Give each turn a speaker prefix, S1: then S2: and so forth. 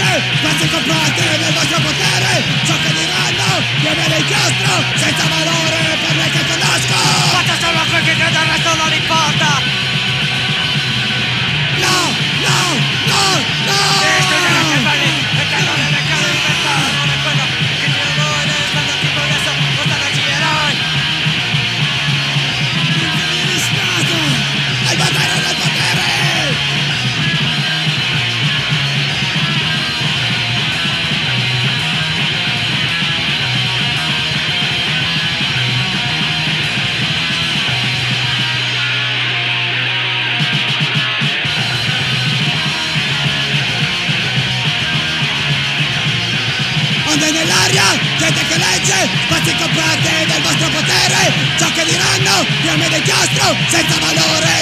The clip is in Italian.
S1: legge, spazi comprati nel vostro potere. Ciò che diranno viene d'inchiostro, senza valore per me che conosco.
S2: Fate solo quel che crede, il resto non importa.
S1: No, no, no, no.
S2: Distruggere anche belli e tenere le case di libertà. Non è quello che dicono voi, deve stare tipo adesso, portandoci eroi.
S1: Il Stato, al potere del potere. Onde nell'aria, gente che legge, spazi comprati del vostro potere. Ciò che diranno, fiamme d'inchiostro, senza valore